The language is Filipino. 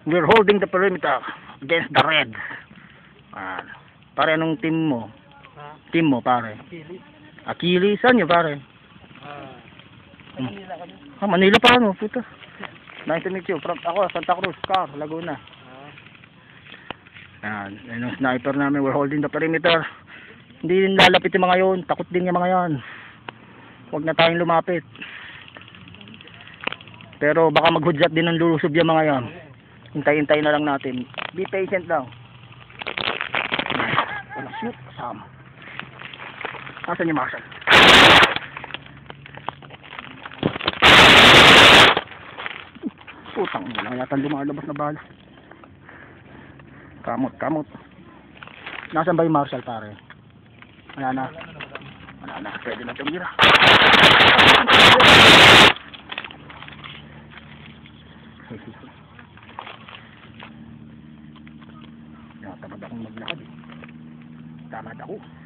We're holding the perimeter against the red. Pare, anong team mo? Ha? Team mo, pare? Achilles. Achilles, saan nyo, pare? Manila kami. Manila pa, ano? Puta. Nice to meet you. Ako, Santa Cruz, Car, Laguna. Yung sniper namin, we're holding the perimeter. Hindi din lalapit yung mga yun. Takot din yung mga yan. Huwag na tayong lumapit. Pero baka maghudyat din ng lulusob yung mga yan. Hintay-hintay na lang natin. Be patient lang. Walang shoot, kasama. Nasaan yung Marshall? Putang ina, yata lumalabas na bala. Kamot. Nasaan ba yung Marshall, pare? Wala na. Pwede na tumira. Tamad akong maglakad. Tamad ako.